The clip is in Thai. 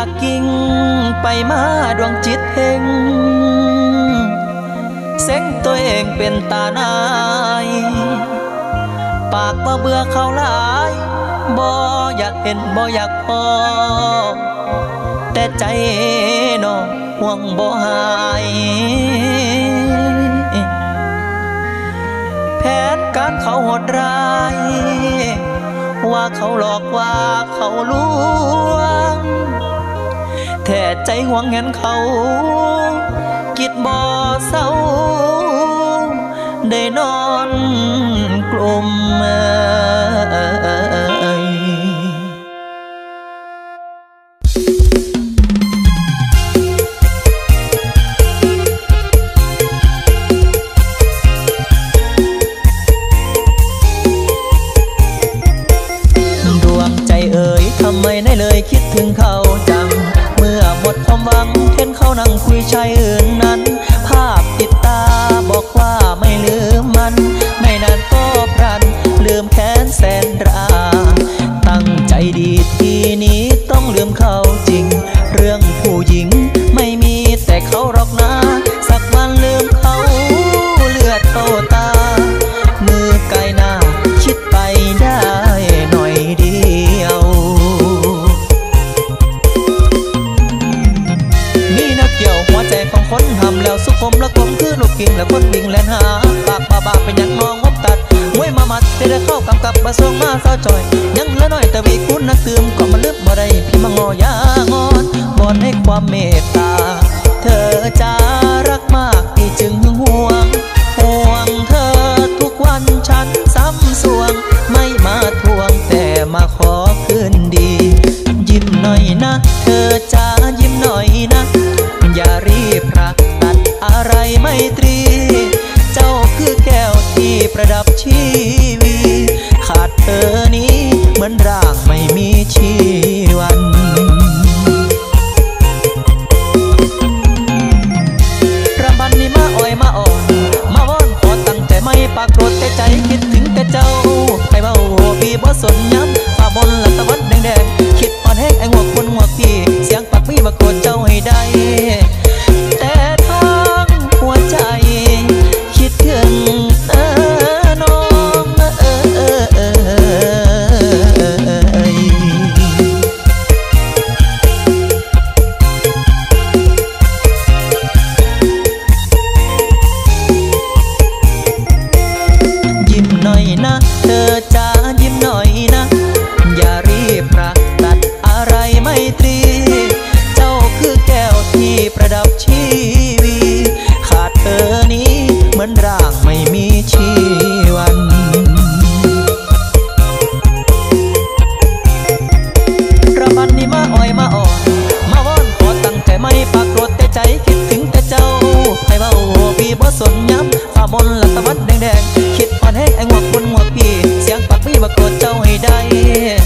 ากกิ่งไปมาดวงจิตเพ่งเส้งตัวเองเป็นตาหนายปากบ่เบื่อเขาหลายบ่อยากเห็นบ่อยากพอแต่ใจน้องห่วงบ่หายแผนการเขาโหดร้ายว่าเขาหลอกว่าเขาลวงแท้ใจห่วงเห็นเขาคิดบ่เศร้าได้นอนกลุ่มทำไมได้เลยคิดถึงเขาจังเมื่อหมดความหวังเห็นเขานั่งคุยชายอื่นนั้นภาพติดตาบอกว่าไม่ลืมมันไม่นานก็พลันลืมแค้นแสนราตั้งใจดีทีนี้ต้องลืมเขาจริงเรื่องผู้หญิงไม่มีแต่เขาหรอกนะสักวันลืมเขาเลือดเข้าตามือไกลหน้าคิดไปได้หน่อยเดียวหัวใจของคนทำแล้วสุขมและกลมคือลูกกิ่งและคนวิ่งแล่นหาปากบาเป็นอย่างมองงบตัดมวยมามัดที่ได้เข้ากำกับมาส่งมาเศร้าจอยยังเหลือน้อยแต่วีคุณนักตื่มก็มาลืมบ่ได้พี่มางอยางอนบอนให้ความเมตตาเธอจะรักมากพี่จึงห่วงเธอทุกวันฉันซ้ำสวงไม่มาทวงแต่มาขอคืนดียิ้มหน่อยนะเธอจะยิ้มหน่อยนะอย่ารีบรักตัดอะไรไม่ตรีเจ้าคือแก้วที่ประดับชีวีขาดเธอนี้เหมือนร่างไม่มีชีวันรำพันนี้มาอ่อยมาอ่อนมาวอนขอตั้งใจไม่ปากโกรธแต่ใจคิดถึงแต่เจ้าให้เบาพี่บ่สนย้ำฝ่าบนและตะวันแดงๆคิดอ่อนแห้งไอ้หัวคนหัวพี่เสียงปากพี่มาโกรธเจ้าให้ได้แต่ทั้งหัวใจคิดถึงน้องยิ้มหน่อยนะเธอจะยิ้มหน่อยนะอย่ารีบรักตัดอะไรไม่ตรีเจ้าคือแก้วที่ประดับชีวีขาดเธอนี้เหมือนร่างไม่มีชีวันระบันนี้มาอ่อยมาอ่อนมาวอนขอตั้งใจไม่ปากโกรธแต่ใจคิดถึงแต่เจ้าให้เบาพี่บ่สนย้ำฝ่ามนและตะวันแดงๆคิดอ่อนแห้งไอ้หัวคนหัวพี่เสียงปากพี่มาโกรธเจ้าให้ได้